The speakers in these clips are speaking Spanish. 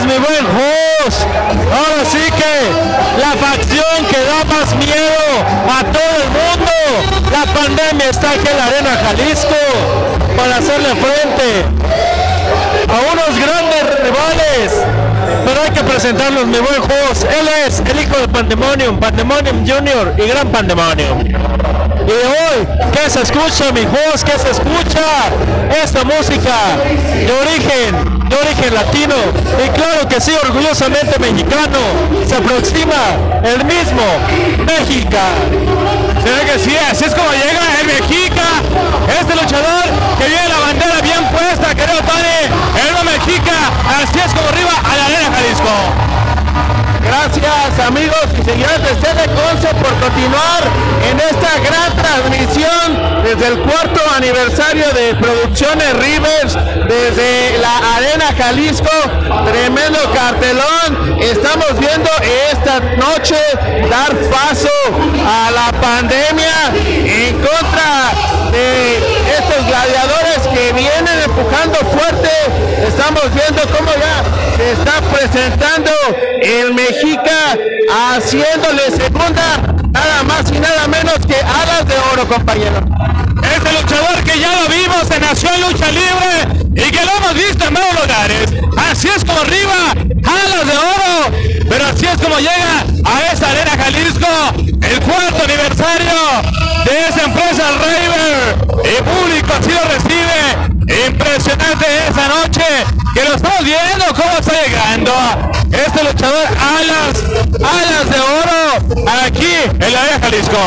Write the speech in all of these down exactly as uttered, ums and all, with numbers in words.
mi buen host. Ahora sí que la facción que da más miedo a todo el mundo. La pandemia está aquí en la Arena Jalisco para hacerle frente a unos grandes rivales. Pero hay que presentarlos, mi buen host. Él es el hijo de Pandemonium, Pandemonium Junior y Gran Pandemonium. Y hoy, ¿qué se escucha, mi host? ¿Qué se escucha? Esta música de origen, de origen latino. Y claro que sí, orgullosamente mexicano. Se aproxima el mismo México. Se ve que sí, así es como llega el Mexica. Este luchador que viene la bandera bien puesta, querido Tony. El nuevo Mexica, así es como arriba a la Arena Jalisco. Gracias amigos y señores de C D Conce por continuar en esta gran transmisión desde el cuarto aniversario de Producciones Rivers, desde la Arena Jalisco. Tremendo cartelón. Estamos viendo esta noche dar paso a la pandemia en contra de estos gladiadores que vienen empujando fuerte. Estamos viendo cómo ya se está presentando el Mexica haciéndole segunda, nada más y nada menos que alas de oro, compañero. Este luchador que ya lo vimos en Nación Lucha Libre y que lo hemos visto en varios lugares. Así es como arriba, alas de oro, pero así es como llega a esta Arena Jalisco, el cuarto aniversario de esa empresa Raver. El público así lo recibe. Impresionante esa noche que lo estamos viendo cómo está llegando este luchador, alas, alas de oro aquí en la Arena Jalisco.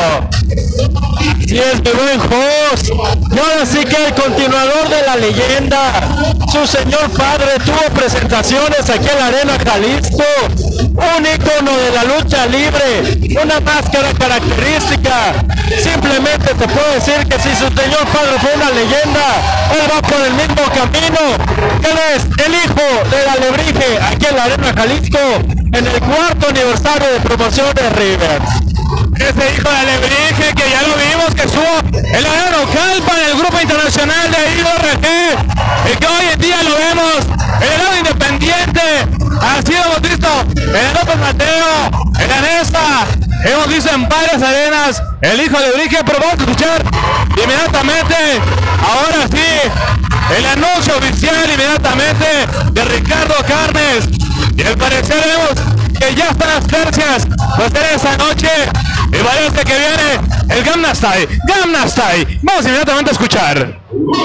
Y es mi buen host. Y ahora sí que el continuador de la leyenda, su señor padre, tuvo presentaciones aquí en la Arena Jalisco. Un ícono de la lucha libre, una máscara característica. Simplemente te puedo decir que si su señor padre fue una leyenda, él va por el mismo camino. Él es el hijo de la Alebrije aquí en la Arena Jalisco, en el cuarto aniversario de Promoción de Rivers. Ese hijo de Alebrije que ya lo vimos que estuvo en la arena local para el grupo internacional de I W G y que hoy en día lo vemos en el lado independiente. Así lo hemos visto en el López Mateo, en la Nesa, hemos visto en varias arenas el hijo de Alebrije, pero vamos a escuchar inmediatamente, ahora sí, el anuncio oficial inmediatamente de Ricardo Carnes. Y al parecer vemos que ya están las tercias pues de esa noche y parece que viene el Gangnam Style, Gangnam Style. Vamos inmediatamente a escuchar.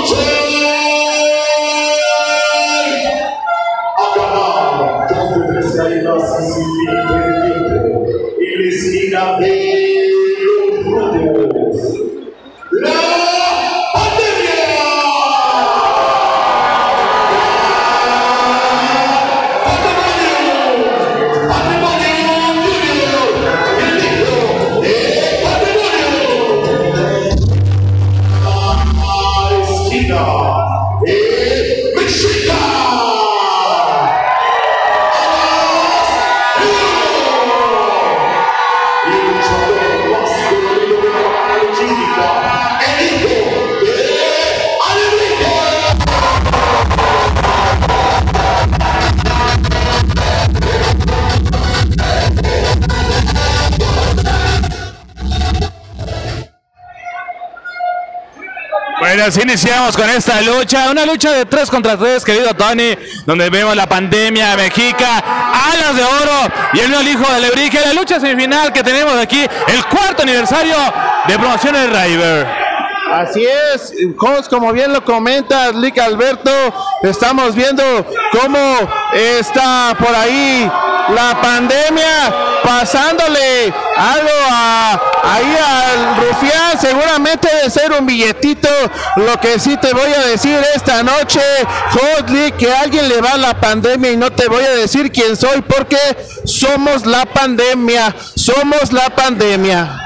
Bueno, así iniciamos con esta lucha, una lucha de tres contra tres, querido Tony, donde vemos la pandemia Mexica, alas de oro y el nuevo hijo de Alebrije, la lucha semifinal que tenemos aquí, el cuarto aniversario de Promociones Raver. Así es, como bien lo comenta Lick Alberto, estamos viendo cómo está por ahí la pandemia pasándole algo a, ahí al rufián, seguramente de ser un billetito. Lo que sí te voy a decir esta noche, Hotly, que alguien le va a la pandemia y no te voy a decir quién soy porque somos la pandemia, somos la pandemia.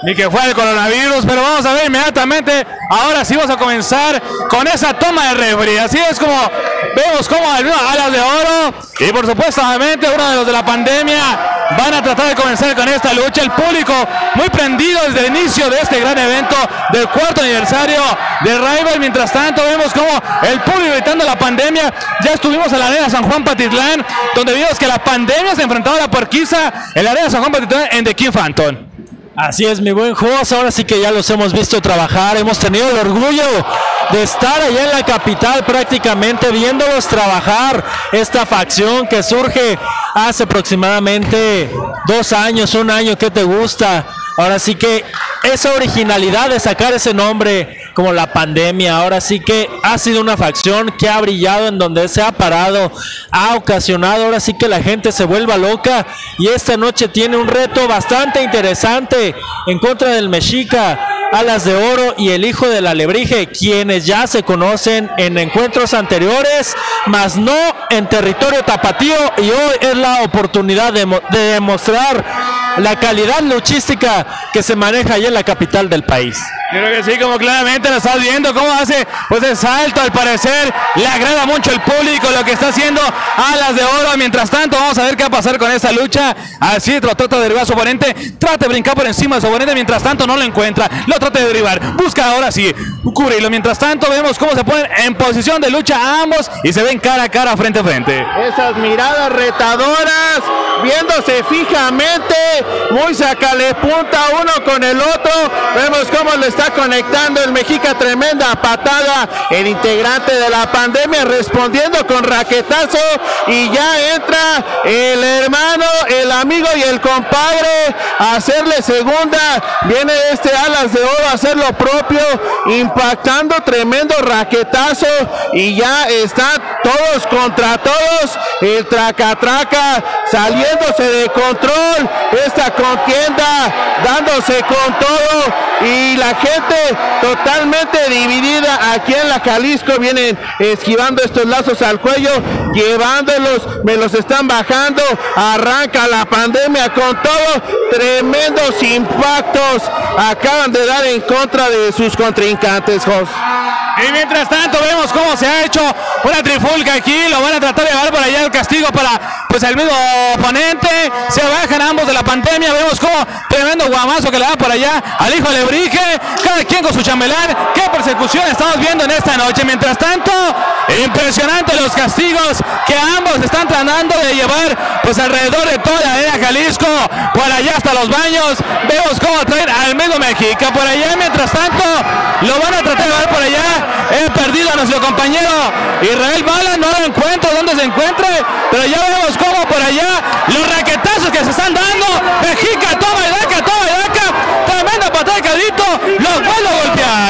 ni que fuera el coronavirus, pero vamos a ver inmediatamente. Ahora sí vamos a comenzar con esa toma de refri. Así es como vemos como el Alas de Oro y por supuesto obviamente uno de los de la pandemia van a tratar de comenzar con esta lucha. El público muy prendido desde el inicio de este gran evento del cuarto aniversario de Rival. Mientras tanto vemos como el público gritando la pandemia. Ya estuvimos en la arena San Juan Patitlán, donde vimos que la pandemia se enfrentaba a la porquiza en la arena San Juan Patitlán en The King Phantom. Así es, mi buen Jos, ahora sí que ya los hemos visto trabajar, hemos tenido el orgullo de estar allá en la capital prácticamente viéndolos trabajar, esta facción que surge hace aproximadamente dos años, un año, ¿qué te gusta? Ahora sí que esa originalidad de sacar ese nombre como la pandemia, ahora sí que ha sido una facción que ha brillado en donde se ha parado, ha ocasionado ahora sí que la gente se vuelva loca y esta noche tiene un reto bastante interesante en contra del Mexica, Alas de Oro y el hijo del Alebrije, quienes ya se conocen en encuentros anteriores, mas no en territorio tapatío, y hoy es la oportunidad de, de demostrar la calidad luchística que se maneja allá en la capital del país. Creo que sí, como claramente lo estás viendo, cómo hace pues el salto, al parecer le agrada mucho el público lo que está haciendo Alas de Oro. Mientras tanto vamos a ver qué va a pasar con esta lucha. Así lo trata de derribar a su oponente, trata de brincar por encima de su oponente, mientras tanto no lo encuentra, lo trata de derribar, busca ahora sí cubrirlo. Mientras tanto vemos cómo se ponen en posición de lucha ambos y se ven cara a cara, frente a frente. Esas miradas retadoras, viéndose fijamente, muy sacale punta uno con el otro. Vemos cómo le está conectando el Mexica, tremenda patada, el integrante de la pandemia respondiendo con raquetazo, y ya entra el hermano, el amigo y el compadre a hacerle segunda. Viene este Alas de Oro a hacer lo propio, impactando, tremendo raquetazo, y ya están todos contra todos, el traca traca saliéndose de control, esta contienda dándose con todo, y la gente totalmente dividida aquí en la Jalisco. Vienen esquivando estos lazos al cuello, llevándolos, me los están bajando, arranca la pandemia con todo, tremendos impactos acaban de dar en contra de sus contrincantes, Jos. Y mientras tanto vemos cómo se ha hecho una trifulca aquí, lo van a tratar de llevar por allá el castigo para pues el mismo oponente, se bajan ambos de la pandemia, vemos como tremendo guamazo que le da por allá al hijo de Lebrige, cada quien con su chambelán. Qué persecución estamos viendo en esta noche. Mientras tanto, impresionante los castigos que ambos están tratando de llevar pues alrededor de toda la arena Jalisco, por allá hasta los baños, vemos cómo traen al mismo Mexica por allá. Mientras tanto, lo van a tratar de llevar por allá. He perdido a nuestro compañero Israel Bala, no lo encuentro donde se encuentre, pero ya vemos cómo por allá los raquetazos que se están dando. Mexica toma y daca, toma y daca, tremenda patada de cadito, los vuelve a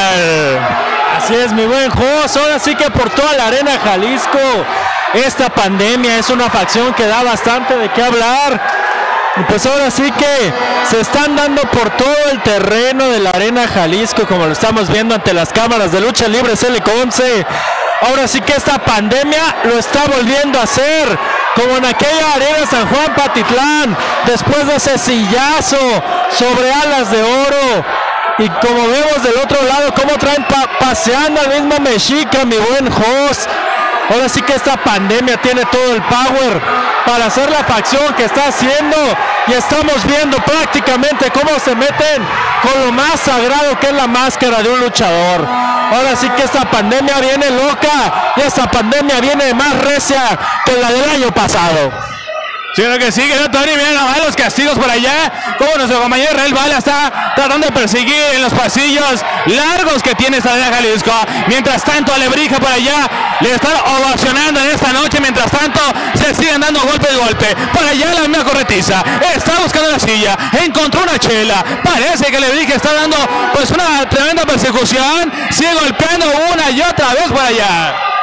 golpear. Así es, mi buen Jos, ahora sí que por toda la arena Jalisco esta pandemia es una facción que da bastante de qué hablar. Pues ahora sí que se están dando por todo el terreno de la arena Jalisco, como lo estamos viendo ante las cámaras de Lucha Libre C L once. Ahora sí que esta pandemia lo está volviendo a hacer, como en aquella arena San Juan Patitlán, después de ese sillazo sobre Alas de Oro. Y como vemos del otro lado, cómo traen pa paseando al mismo Mexica, mi buen Jos. Ahora sí que esta pandemia tiene todo el power para hacer la facción que está haciendo, y estamos viendo prácticamente cómo se meten con lo más sagrado que es la máscara de un luchador. Ahora sí que esta pandemia viene loca, y esta pandemia viene más recia que la del año pasado. Sí, lo que sigue, ¿no, Tony? Miren nada más los castigos por allá, como nuestro compañero Israel Bala está tratando de perseguir en los pasillos largos que tiene esta arena Jalisco. Mientras tanto, Alebrije por allá le están ovacionando en esta noche. Mientras tanto, se siguen dando golpe de golpe. Por allá la misma corretiza está buscando la silla, encontró una chela. Parece que Alebrije está dando pues una tremenda persecución, sigue golpeando una y otra vez por allá.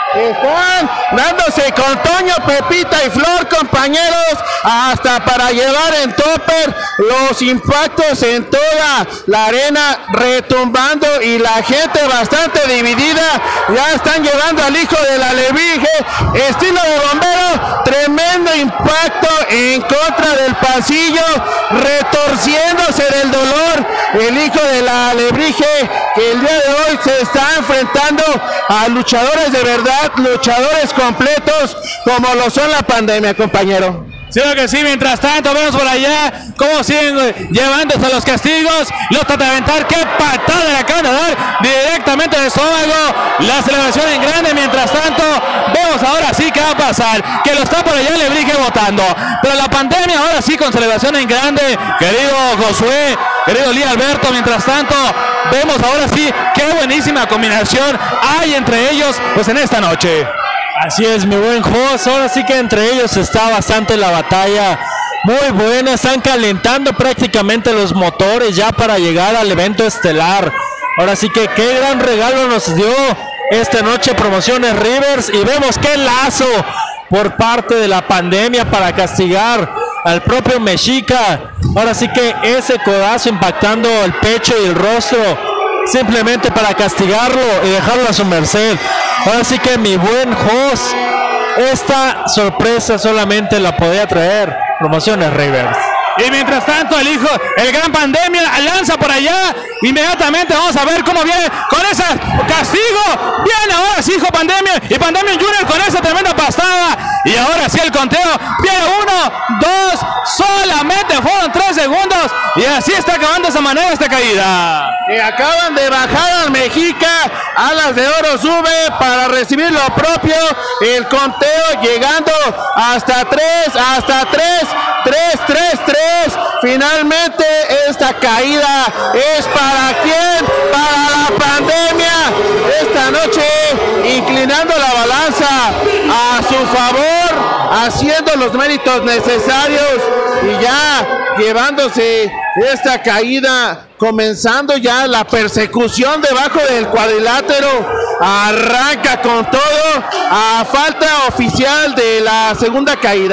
Están dándose con Toño, Pepita y Flor, compañeros, hasta para llevar en topper los impactos en toda la arena, retumbando, y la gente bastante dividida. Ya están llevando al hijo del alebrije, estilo de bombero, tremendo impacto en contra del pasillo, retorciéndose del dolor el hijo del alebrije, que el día de hoy se está enfrentando a luchadores de verdad, luchadores completos, como lo son la pandemia, compañero. Sí, que sí. Mientras tanto vemos por allá cómo siguen llevándose a los castigos, los trata de aventar. Qué patada le acaban de dar directamente de estómago, la celebración en grande. Mientras tanto vemos ahora sí qué va a pasar, que lo está por allá Alebrije votando, pero la pandemia ahora sí con celebración en grande, querido Josué, querido Lía Alberto. Mientras tanto vemos ahora sí qué buenísima combinación hay entre ellos pues en esta noche. Así es, mi buen Jos, ahora sí que entre ellos está bastante la batalla, muy buena, están calentando prácticamente los motores ya para llegar al evento estelar. Ahora sí que qué gran regalo nos dio esta noche Promociones Rivers, y vemos qué lazo por parte de la pandemia para castigar al propio Mexica. Ahora sí que ese codazo impactando el pecho y el rostro, simplemente para castigarlo y dejarlo a su merced. Ahora sí que mi buen Jos, esta sorpresa solamente la podía traer Promociones Rivers. Y mientras tanto el hijo, el gran pandemia lanza por allá, inmediatamente vamos a ver cómo viene con ese castigo, viene ahora sí hijo pandemia, y pandemia Junior con esa tremenda pastada, y ahora sí el conteo, viene uno, dos, solamente fueron tres segundos, y así está acabando de esa manera esta caída. Y acaban de bajar al Mexica, Alas de Oro sube para recibir lo propio, el conteo llegando hasta tres, hasta tres, tres, tres, tres. Finalmente esta caída es para quién, para la pandemia. Esta noche inclinando la balanza a su favor, haciendo los méritos necesarios y ya llevándose esta caída, comenzando ya la persecución debajo del cuadrilátero. Arranca con todo a falta oficial de la segunda caída.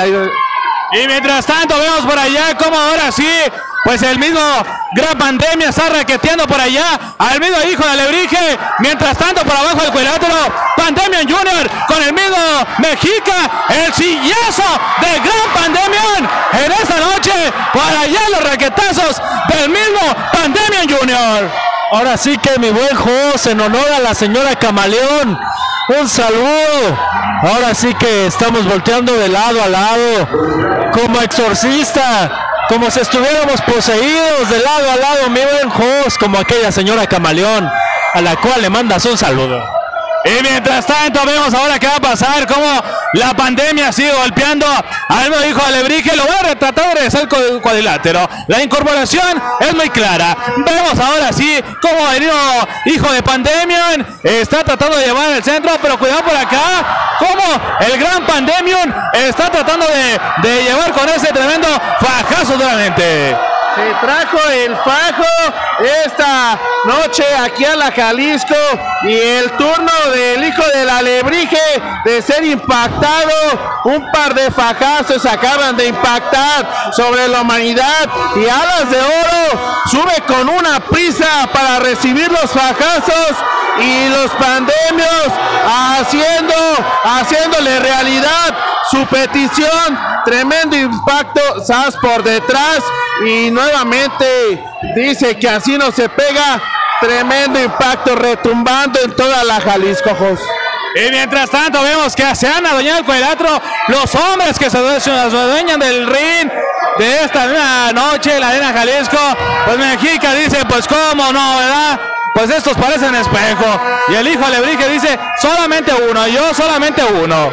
Y mientras tanto vemos por allá como ahora sí, pues el mismo gran pandemia está raqueteando por allá al mismo hijo de Alebrije. Mientras tanto por abajo del cuadrilátero, Pandemia Junior con el mismo Mexica, el sillazo de gran pandemia en esta noche, por allá los raquetazos del mismo Pandemia Junior. Ahora sí que mi buen Jos, en honor a la señora Camaleón, un saludo. Ahora sí que estamos volteando de lado a lado, como exorcista, como si estuviéramos poseídos de lado a lado, mi buen Jos, como aquella señora Camaleón, a la cual le mandas un saludo. Y mientras tanto vemos ahora qué va a pasar, cómo la pandemia sigue golpeando al nuevo hijo de Alebrije. Lo va a retratar de regresar al cuadrilátero. La incorporación es muy clara. Vemos ahora sí cómo el hijo de pandemia está tratando de llevar el centro, pero cuidado por acá, cómo el gran Pandemion está tratando de, de llevar con ese tremendo fajazo nuevamente. Se trajo el fajo esta noche aquí a la Jalisco, y el turno del hijo del Alebrije de ser impactado. Un par de fajazos acaban de impactar sobre la humanidad, y Alas de Oro sube con una prisa para recibir los fajazos, y los pandemios haciendo, haciéndole realidad su petición. Tremendo impacto, Sas por detrás, y nuevamente dice que así no se pega. Tremendo impacto retumbando en toda la Jalisco, Jos. Y mientras tanto vemos que se han adueñado el cuadrilátero los hombres que se, se adueñan del ring de esta noche, la arena Jalisco. Pues Mexica dice, pues cómo no, ¿verdad? Pues estos parecen espejo. Y el hijo Alebrije dice, solamente uno, yo solamente uno.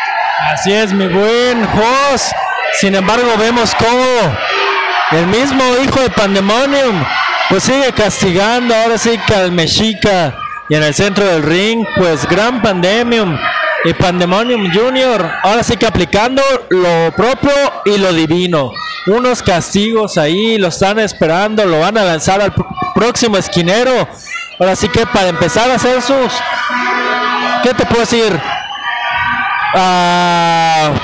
Así es, mi buen Jos. Sin embargo, vemos cómo el mismo hijo de Pandemonium pues sigue castigando ahora sí que al Mexica, y en el centro del ring pues gran Pandemium y Pandemonium Junior ahora sí que aplicando lo propio y lo divino. Unos castigos ahí, lo están esperando, lo van a lanzar al próximo esquinero. Ahora sí que para empezar a hacer sus, ¿qué te puedo decir? uh,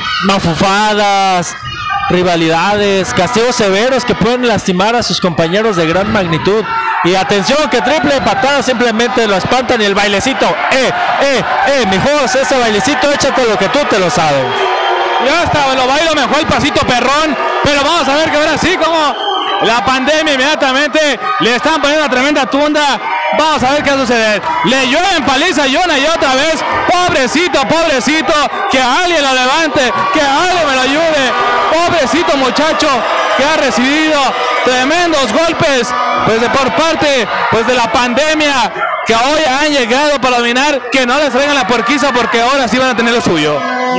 mafufadas, rivalidades, castigos severos que pueden lastimar a sus compañeros de gran magnitud. Y atención que triple patada simplemente lo espantan y el bailecito, eh, eh, eh, mijos, ese bailecito échate lo que tú te lo sabes. Ya está, lo bailo mejor el pasito perrón, pero vamos a ver que ahora sí como la pandemia inmediatamente le están poniendo una tremenda tunda. Vamos a ver qué va a suceder. Le llueven paliza y una y otra vez. Pobrecito, pobrecito, que alguien lo levante, que alguien me lo ayude. Pobrecito muchacho que ha recibido tremendos golpes pues de por parte pues de la pandemia, que hoy han llegado para dominar, que no les traigan la porquiza porque ahora sí van a tener lo suyo.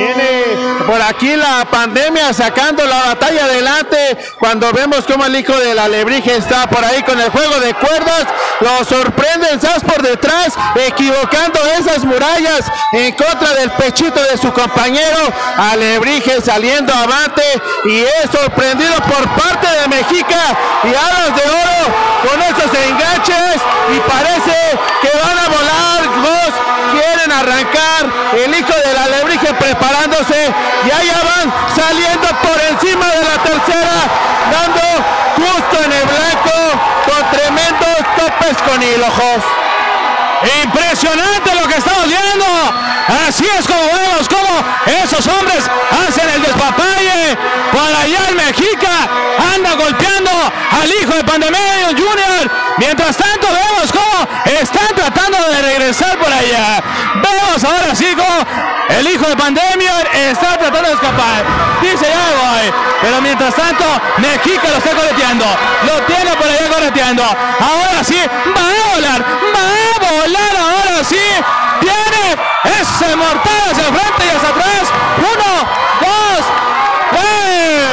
Viene por aquí la pandemia sacando la batalla adelante cuando vemos como el hijo de la Alebrije está por ahí con el juego de cuerdas, lo sorprende el Sas por detrás, equivocando esas murallas en contra del pechito de su compañero. Alebrije saliendo avante y es sorprendido por parte de Mexica y Alas de Oro con esos enganches y parece que van a volar. Dos quieren arrancar, el hijo de la Alebrije preparándose y allá van saliendo por encima de la tercera, dando justo en el blanco con tremendos topes con hilojos. Impresionante lo que estamos viendo. Así es como vemos como esos hombres hacen el despapalle. Por allá el Mexica anda golpeando al hijo de Pandemia Junior. Mientras tanto vemos cómo están tratando de regresar por allá. Vemos ahora sí como el hijo de Pandemia está tratando de escapar. Dice ya voy. Pero mientras tanto Mexica lo está correteando. Lo tiene por allá correteando. Ahora sí va a volar. Va a volar ahora sí. Viene ese mortal hacia el frente y hacia atrás. Uno, dos, tres.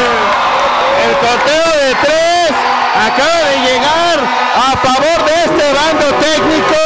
El conteo de tres acaba de llegar a favor de este bando técnico.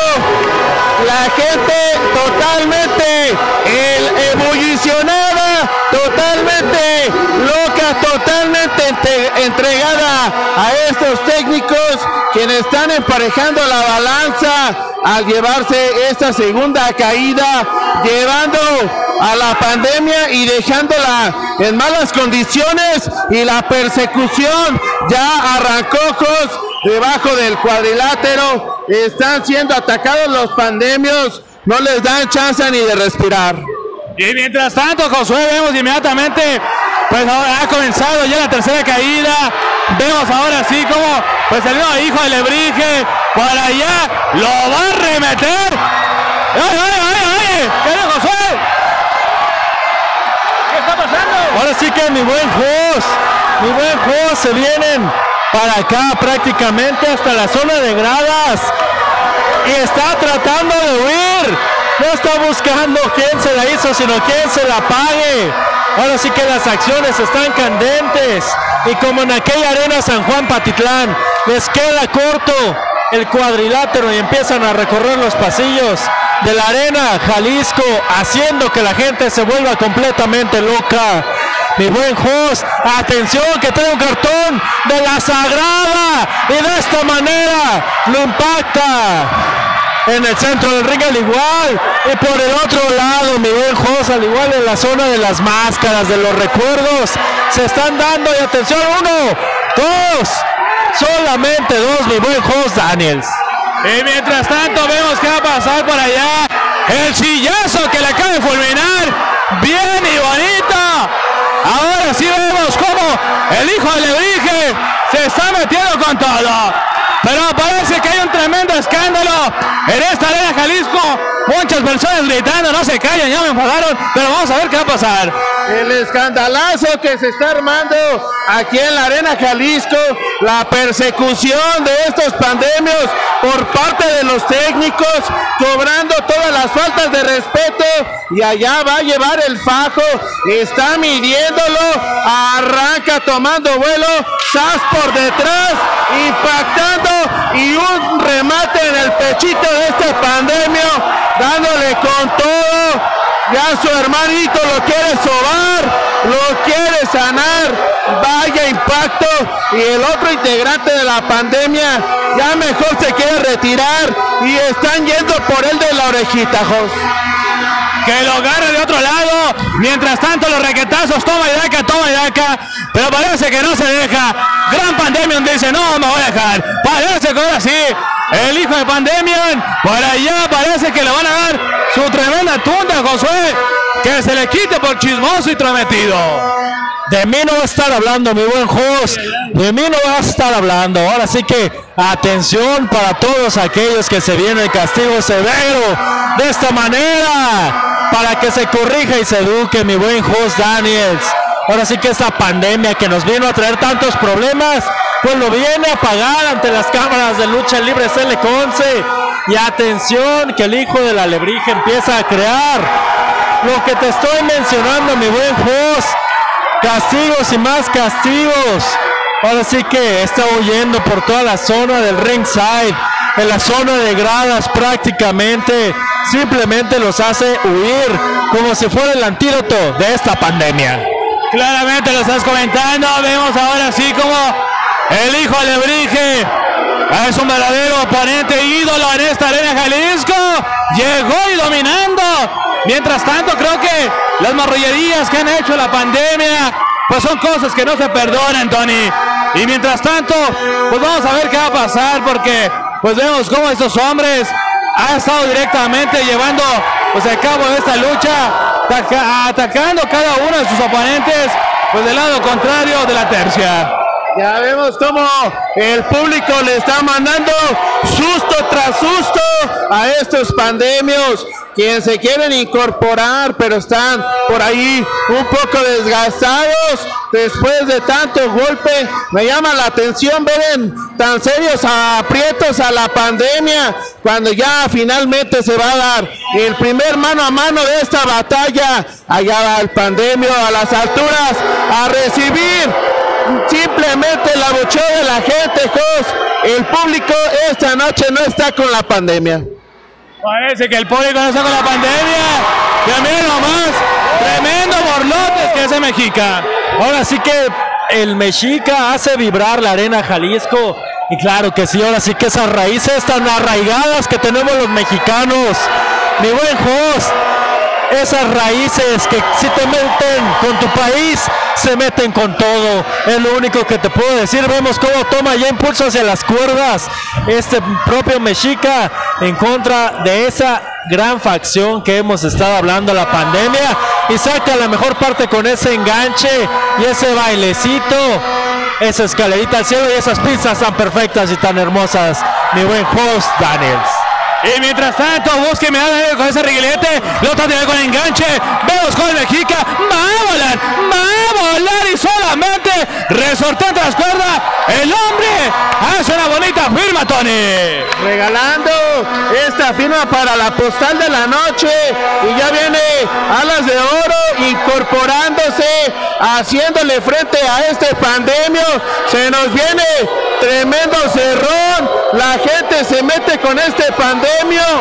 La gente totalmente el ebullicionada, totalmente loca, totalmente entre, entregada a estos técnicos quienes están emparejando la balanza al llevarse esta segunda caída, llevando a la pandemia y dejándola en malas condiciones, y la persecución ya arrancó debajo del cuadrilátero. Están siendo atacados los pandemios, no les dan chance ni de respirar. Y mientras tanto, Josué, vemos inmediatamente, pues ahora ha comenzado ya la tercera caída. Vemos ahora sí como pues el nuevo hijo de Alebrije por allá lo va a remeter. ¡Ay, ay, ay, ay! ¿Qué es, Josué? ¿Qué está pasando? Ahora sí que mi buen Jos, mi buen Jos, se vienen para acá prácticamente hasta la zona de gradas y está tratando de huir. No está buscando quién se la hizo, sino quién se la pague. Ahora sí que las acciones están candentes y como en aquella arena San Juan Patitlán les queda corto el cuadrilátero y empiezan a recorrer los pasillos de la arena Jalisco, haciendo que la gente se vuelva completamente loca. Mi buen Jos, atención que trae un cartón de la Sagrada y de esta manera lo impacta en el centro del ring al igual, y por el otro lado mi buen Jos, al igual en la zona de las máscaras, de los recuerdos, se están dando, y atención, uno, dos, solamente dos, mi buen Jos Daniels. Y mientras tanto vemos que va a pasar por allá el sillazo que le acaba de fulminar, bien y bonito. Ahora sí vemos cómo el hijo de Alebrije se está metiendo con todo. Pero parece que hay un tremendo escándalo en esta arena Jalisco. Muchas personas gritando, no se callan, ya me enfadaron, pero vamos a ver qué va a pasar. El escandalazo que se está armando aquí en la arena Jalisco, la persecución de estos pandemios por parte de los técnicos, cobrando todas las faltas de respeto, y allá va a llevar el fajo, está midiéndolo, arranca tomando vuelo, Sas por detrás, impactando y un remate en el pechito de este pandemio, dándole con todo. Ya su hermanito lo quiere sobar, lo quiere sanar, vaya impacto, y el otro integrante de la pandemia ya mejor se quiere retirar y están yendo por él de la orejita, Jos. que lo agarre de otro lado. Mientras tanto los requetazos, toma y daca, toma y daca, pero parece que no se deja. Gran Pandemian dice, no me voy a dejar. Parece que ahora sí, el hijo de Pandemian, por allá parece que le van a dar su tremenda tunda a Josué, que se le quite por chismoso y trometido. De mí no va a estar hablando, mi buen host. De mí no va a estar hablando. Ahora sí que atención para todos aquellos que se viene el castigo severo de esta manera, para que se corrija y se eduque, mi buen host Daniels. Ahora sí que esta pandemia que nos vino a traer tantos problemas, pues lo viene a pagar ante las cámaras de lucha libre C L once. Y atención que el hijo de la alebrije empieza a crear lo que te estoy mencionando, mi buen host. Castigos y más castigos. Ahora sí que está huyendo por toda la zona del ringside, en la zona de gradas prácticamente. Simplemente los hace huir como si fuera el antídoto de esta pandemia. Claramente lo estás comentando. Vemos ahora sí como el hijo alebrije es un verdadero oponente ídolo en esta Arena Jalisco. Llegó y dominando. Mientras tanto creo que las marrullerías que han hecho la pandemia pues son cosas que no se perdonan, Tony. Y mientras tanto pues vamos a ver qué va a pasar, porque pues vemos cómo estos hombres han estado directamente llevando pues a cabo esta lucha, ataca atacando cada uno de sus oponentes pues del lado contrario de la tercia. Ya vemos cómo el público le está mandando susto tras susto a estos pandemios, quienes se quieren incorporar, pero están por ahí un poco desgastados después de tanto golpe. Me llama la atención ver tan serios aprietos a la pandemia, cuando ya finalmente se va a dar el primer mano a mano de esta batalla. Allá va el pandemio a las alturas a recibir simplemente el abucheo de la gente, Jos. El público esta noche no está con la pandemia. Parece que el público no está con la pandemia. Que miren nomás, tremendo borlotes que hace Mexica. Ahora sí que el Mexica hace vibrar la Arena Jalisco. Y claro que sí, ahora sí que esas raíces tan arraigadas que tenemos los mexicanos, mi buen host, esas raíces que si te meten con tu país, se meten con todo. Es lo único que te puedo decir. Vemos cómo toma ya impulso hacia las cuerdas este propio Mexica en contra de esa gran facción que hemos estado hablando, la pandemia, y saca la mejor parte con ese enganche y ese bailecito, esa escalerita al cielo y esas pistas tan perfectas y tan hermosas, mi buen host Daniels. Y mientras tanto, búsqueme a con ese reguilete, lo trae con enganche, vemos con el Mexica, va a volar, va a volar y solamente resortó entre las cuerdas, el hombre hace una bonita firma, Tony. Regalando esta firma para la postal de la noche, y ya viene Alas de Oro incorporándose, haciéndole frente a este pandemio. Se nos viene tremendo cerrón, la gente se mete con este pandemio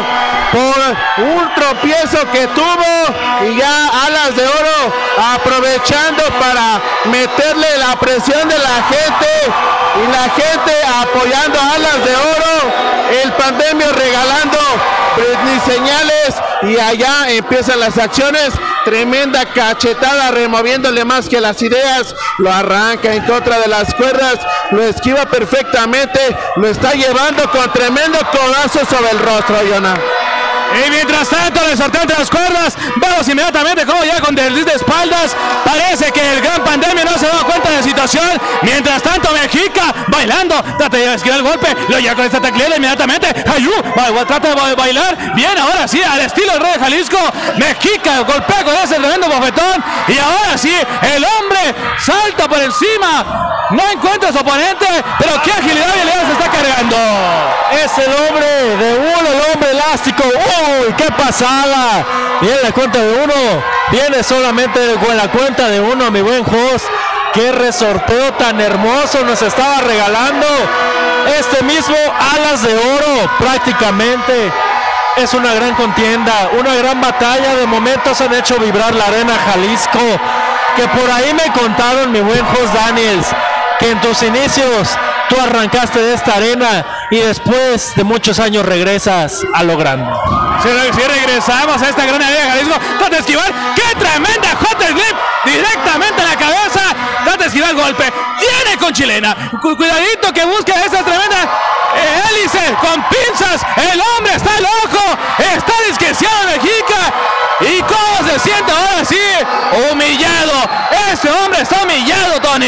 por un tropiezo que tuvo, y ya Alas de Oro aprovechando para meterle la presión de la gente, y la gente apoyando a Alas de Oro, el pandemio regalando ni señales, y allá empiezan las acciones. Tremenda cachetada, removiéndole más que las ideas, lo arranca en contra de las cuerdas, lo esquiva perfectamente, lo está llevando con tremendo codazo sobre el rostro, Jonah. Y mientras tanto, le sortea entre las cuerdas, vemos inmediatamente cómo ya con desliz de espaldas, parece que el gran pandemia no se da cuenta de la situación. Mientras tanto, Mexica bailando, trata de esquivar el golpe, lo llega con esta taclera inmediatamente, Ayú, trata de bailar, bien, ahora sí, al estilo del Rey de Jalisco, Mexica golpea con ese tremendo bofetón, y ahora sí, el hombre salta por encima, no encuentra a su oponente, pero qué agilidad y elegancia se está cargando. Es el hombre de uno, el hombre elástico. ¡Uy, qué pasada! Viene la cuenta de uno, viene solamente con la cuenta de uno, mi buen host. Qué resorteo tan hermoso nos estaba regalando este mismo Alas de Oro. Prácticamente es una gran contienda, una gran batalla. De momentos han hecho vibrar la Arena Jalisco, que por ahí me contaron, mi buen host Daniels, que en tus inicios tú arrancaste de esta arena y después de muchos años regresas a lo grande. Si, si regresamos a esta gran arena de Jalisco, trata de esquivar, ¡qué tremenda hot grip! Directamente en la cabeza, trata de esquivar el golpe, viene con chilena, Cu cuidadito que busca esa tremenda eh, hélice con pinzas, el hombre está loco, está disqueciado Mexica, y cómo se siente ahora sí, humillado, ese hombre está humillado, Tony.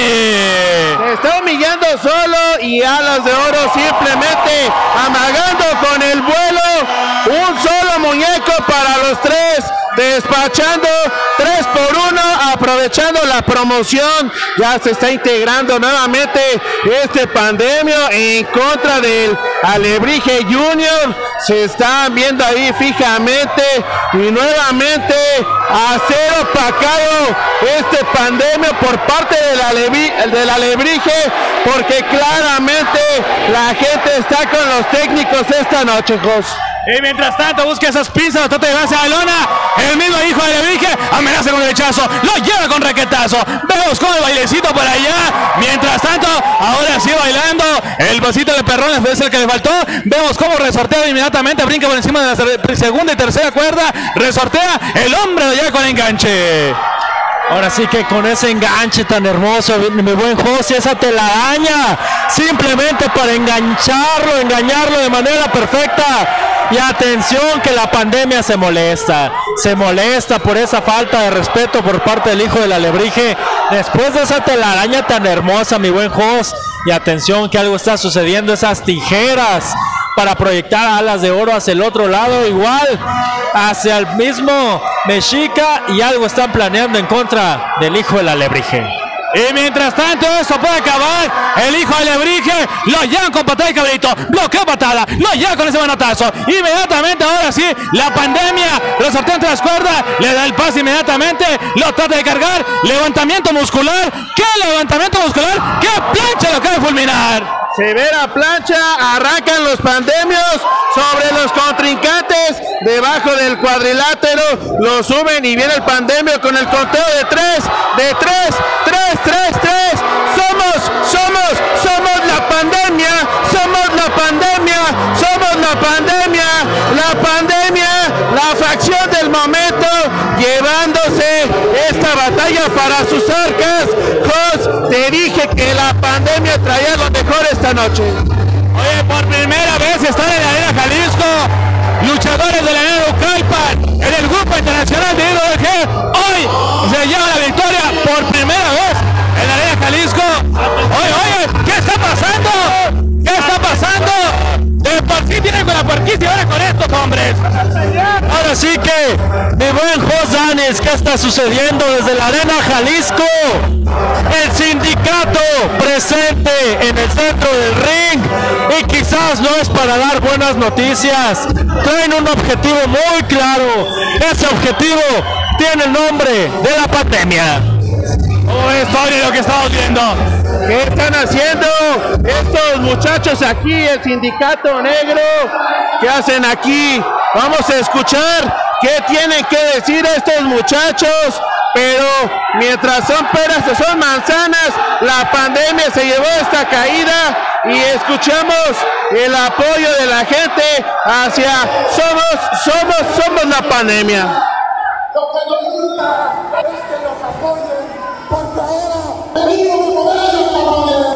Se está humillando solo y Alas de Oro simplemente amagando con el vuelo, un solo muñeco para los tres, despachando tres por uno, aprovechando la promoción. Ya se está integrando nuevamente este Pandemia en contra del Alebrije Junior. Se está viendo ahí fijamente y nuevamente a ser opacado este Pandemia por parte del, Alevi, del Alebrije, porque claramente la gente está con los técnicos esta noche, Jos. Y mientras tanto busca esas pinzas, trata de llevarse a la lona, el mismo hijo de Alebrije amenaza con el rechazo, lo lleva con raquetazo, vemos con el bailecito por allá, mientras tanto, ahora sí bailando, el vasito de perrones es el que le faltó, vemos cómo resortea inmediatamente, brinca por encima de la segunda y tercera cuerda, resortea, el hombre lo lleva con enganche. Ahora sí que con ese enganche tan hermoso, mi buen José, esa telaraña, simplemente para engancharlo, engañarlo de manera perfecta. Y atención que la Pandemia se molesta, se molesta por esa falta de respeto por parte del hijo del Alebrije, después de esa telaraña tan hermosa, mi buen Jos. Y atención que algo está sucediendo, esas tijeras para proyectar Alas de Oro hacia el otro lado, igual hacia el mismo Mexica, y algo están planeando en contra del hijo del Alebrije. Y mientras tanto eso puede acabar, el hijo de Alebrije lo llevan con patada de cabrito, bloqueo patada, lo lleva con ese manotazo, inmediatamente ahora sí, la Pandemia lo sortea entre las cuerdas, le da el pase inmediatamente, lo trata de cargar, levantamiento muscular, ¿qué levantamiento muscular? ¿Qué plancha lo acaba de fulminar? Severa plancha, arrancan los Pandemios sobre los contrincantes, debajo del cuadrilátero, lo suben y viene el Pandemio con el conteo de tres, de tres, tres, tres, tres, somos, somos, somos la Pandemia, somos la Pandemia, somos la Pandemia, la Pandemia, la facción del momento, llevándose esta batalla para sus arcas. Jos, te dije que la Pandemia traía lo mejor esta noche. Oye, por primera vez están en la Arena Jalisco, luchadores de la Arena Naucalpan, en el grupo internacional de I W G, hoy se lleva la victoria por primera vez en la Arena Jalisco. Oye, oye, ¿qué está pasando? ¿Qué está pasando? De por sí tienen con la porquisa y ahora con estos hombres. Ahora sí que, mi buen Jos Danis, ¿qué está sucediendo desde la Arena Jalisco? El sindicato presente en el centro del ring, y quizás no es para dar buenas noticias, traen un objetivo muy claro, ese objetivo tiene el nombre de la Pandemia. Oh, esto es lo que estamos viendo. ¿Qué están haciendo estos muchachos aquí, el sindicato negro? ¿Qué hacen aquí? Vamos a escuchar qué tienen que decir estos muchachos, pero mientras son peras o son manzanas, la Pandemia se llevó esta caída y escuchamos el apoyo de la gente hacia somos, somos, somos la Pandemia. Lo que nos gusta es que nos apoyen, porque ahora venimos con ellos, cabrones.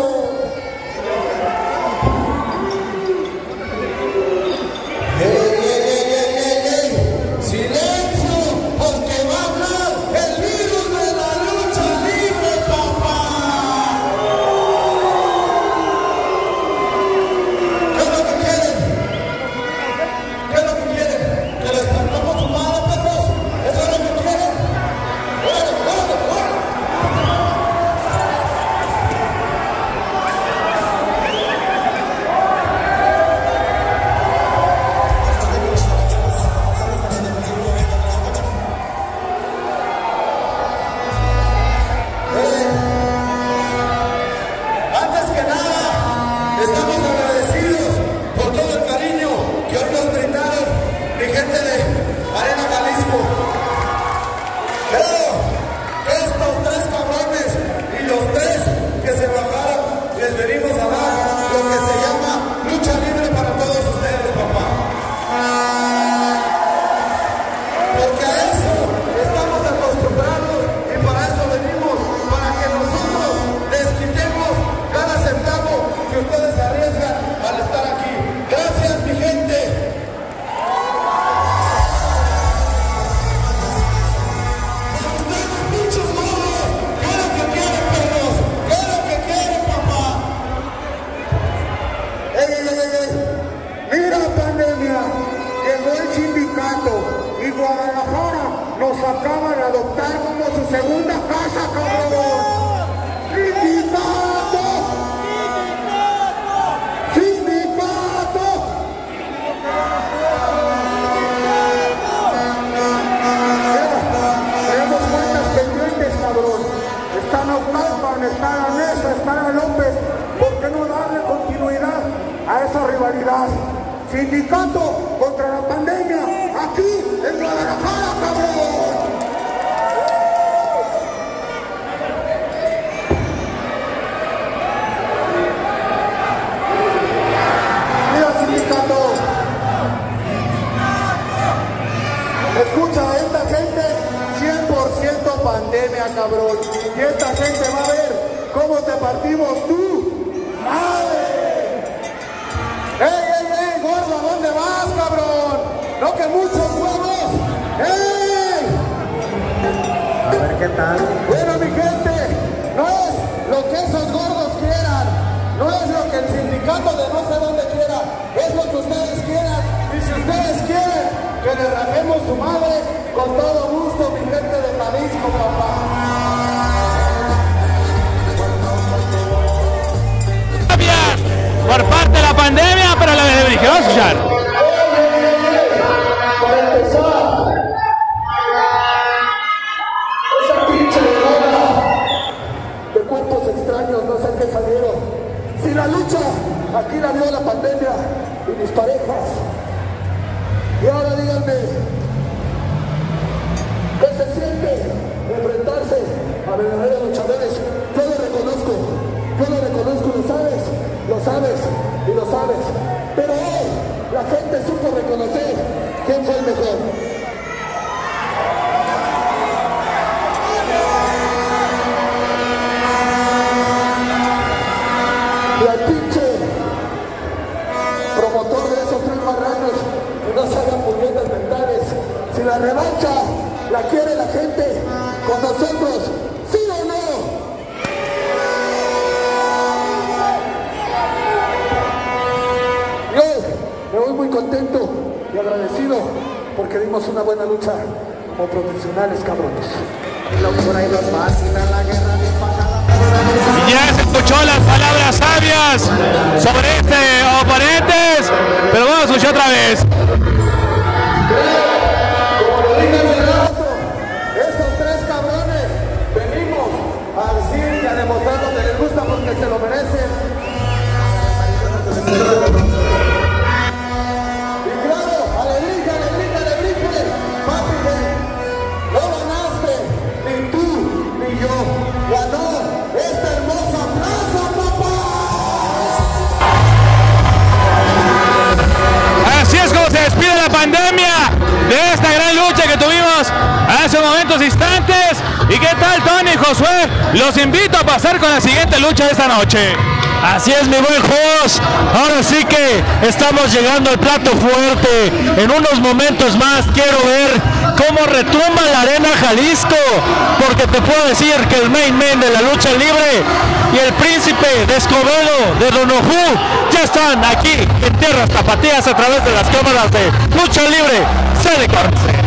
¡Ey, ey, ey, ey, ey, ey! ¡Silencio! Porque va a hablar el virus de la lucha libre, papá. ¿Qué es lo que quieren? ¿Qué es lo que quieren? ¿Que les partamos su madre, perros? ¿Eso es lo que quieren? ¡Órale, órale, órale! está la Nesa, está la López, ¿por qué no darle continuidad a esa rivalidad? Sindicato contra la pandemia, aquí en Guadalajara, cabrón. Mira, sindicato, escucha, esta gente cien por ciento pandemia, cabrón, y esta gente va a ver cómo te partimos tú, madre. ¡Ey, ey, ey, gordo! ¿A dónde vas, cabrón? ¡No, que muchos huevos! ¡Ey! A ver qué tal. Bueno, mi gente, no es lo que esos gordos quieran, no es lo que el sindicato de no sé dónde quiera, es lo que ustedes quieran. Y si ustedes quieren que le rajemos su madre, con todo gusto, mi gente de Jalisco, papá. Por parte de la pandemia, pero la de Brigio, vamos a escuchar. Para empezar, esa pinche hora de cuerpos extraños, no sé qué salieron. Si la lucha aquí la vio la pandemia y mis parejas, y ahora díganme, ¿qué se siente enfrentarse a verdaderos luchadores? Yo lo reconozco, yo lo reconozco, lo sabes. Lo sabes y lo sabes, pero hoy la gente supo reconocer quién fue el mejor. Y al pinche promotor de esos tres marranos que no se hagan puñetas mentales, si la revancha la quiere la gente con nosotros, ¿sí o no? Me voy muy contento y agradecido porque dimos una buena lucha como profesionales, cabrones. Y ya se escuchó las palabras sabias sobre este oponentes, pero vamos a escuchar otra vez. Como lo dije hace rato, estos tres cabrones venimos a decir y a demostrar lo que les gusta porque se lo merecen. Despide la pandemia de esta gran lucha que tuvimos hace momentos instantes. ¿Y qué tal, Tony y Josué? Los invito a pasar con la siguiente lucha de esta noche. Así es, mi buen host. Ahora sí que estamos llegando al plato fuerte. En unos momentos más quiero ver cómo retumba la Arena Jalisco, porque te puedo decir que el main man de la lucha libre y el príncipe de Escobedo de Donojú ya están aquí en tierras tapatías a través de las cámaras de lucha libre C D Corte.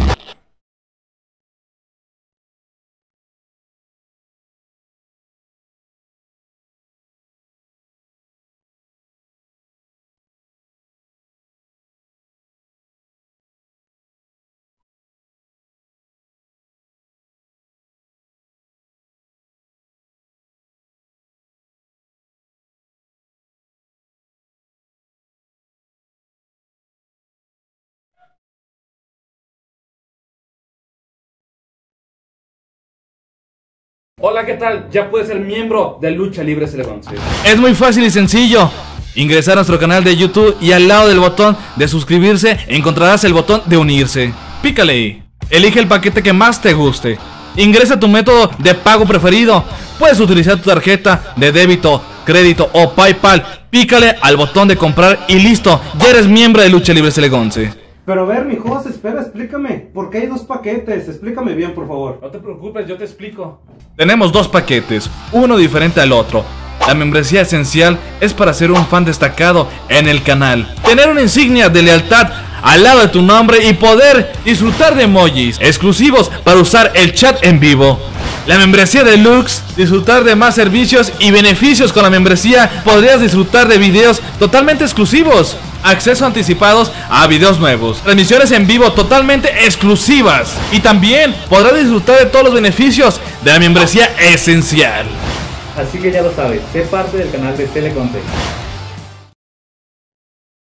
Hola, ¿qué tal? Ya puedes ser miembro de Lucha Libre C D once. Es muy fácil y sencillo. Ingresar a nuestro canal de YouTube y al lado del botón de suscribirse encontrarás el botón de unirse. Pícale ahí. Elige el paquete que más te guste. Ingresa tu método de pago preferido. Puedes utilizar tu tarjeta de débito, crédito o PayPal. Pícale al botón de comprar y listo. Ya eres miembro de Lucha Libre C D once. Pero a ver, mi host, espera, explícame. ¿Por qué hay dos paquetes? Explícame bien, por favor. No te preocupes, yo te explico. Tenemos dos paquetes, uno diferente al otro. La membresía esencial es para ser un fan destacado en el canal, tener una insignia de lealtad al lado de tu nombre y poder disfrutar de emojis exclusivos para usar el chat en vivo. La membresía deluxe, disfrutar de más servicios y beneficios. Con la membresía podrías disfrutar de videos totalmente exclusivos, acceso anticipados a videos nuevos, transmisiones en vivo totalmente exclusivas y también podrás disfrutar de todos los beneficios de la membresía esencial. Así que ya lo sabes, sé parte del canal de Teleconte.